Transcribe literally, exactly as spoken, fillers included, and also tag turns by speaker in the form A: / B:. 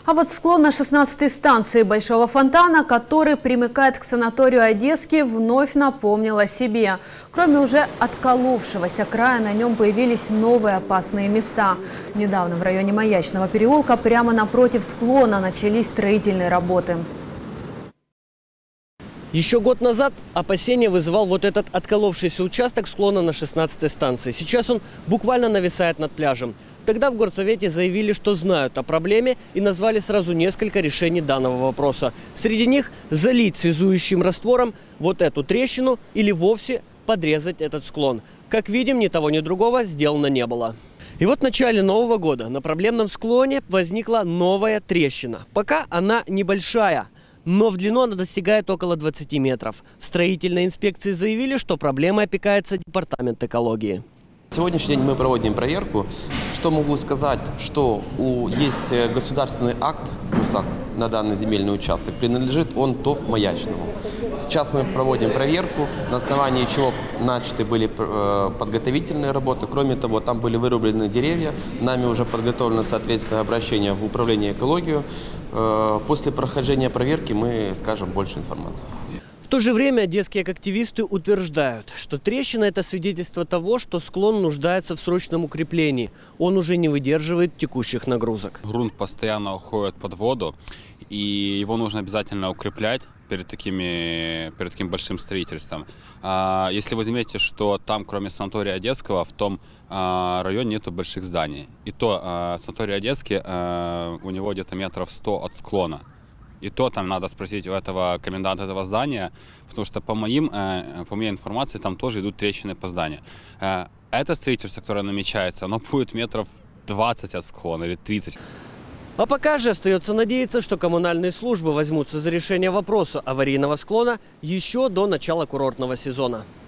A: А вот склон на шестнадцатой станции Большого фонтана, который примыкает к санаторию Одесский, вновь напомнил о себе. Кроме уже отколовшегося края, на нем появились новые опасные места. Недавно в районе Маячного переулка прямо напротив склона начались строительные работы.
B: Еще год назад опасения вызывал вот этот отколовшийся участок склона на шестнадцатой станции. Сейчас он буквально нависает над пляжем. Тогда в горсовете заявили, что знают о проблеме и назвали сразу несколько решений данного вопроса. Среди них залить связующим раствором вот эту трещину или вовсе подрезать этот склон. Как видим, ни того, ни другого сделано не было. И вот в начале Нового года на проблемном склоне возникла новая трещина. Пока она небольшая, но в длину она достигает около двадцати метров. В строительной инспекции заявили, что проблемой опекается департамент экологии.
C: Сегодняшний день мы проводим проверку. Что могу сказать, что у, есть государственный акт, госакт на данный земельный участок, принадлежит он ТОВ Маячному. Сейчас мы проводим проверку, на основании чего начаты были подготовительные работы. Кроме того, там были вырублены деревья, нами уже подготовлено соответственное обращение в управление экологию. После прохождения проверки мы скажем больше информации.
B: В то же время одесские активисты утверждают, что трещина – это свидетельство того, что склон нуждается в срочном укреплении. Он уже не выдерживает текущих нагрузок.
D: Грунт постоянно уходит под воду, и его нужно обязательно укреплять перед, такими, перед таким большим строительством. Если вы заметите, что там, кроме санатория Одесского, в том районе нету больших зданий. И то санаторий Одесский, у него где-то метров сто от склона. И то там надо спросить у этого коменданта этого здания, потому что по, моим, по моей информации там тоже идут трещины по зданию. Это строительство, которое намечается, оно будет метров двадцать от склона или тридцать.
B: А пока же остается надеяться, что коммунальные службы возьмутся за решение вопроса аварийного склона еще до начала курортного сезона.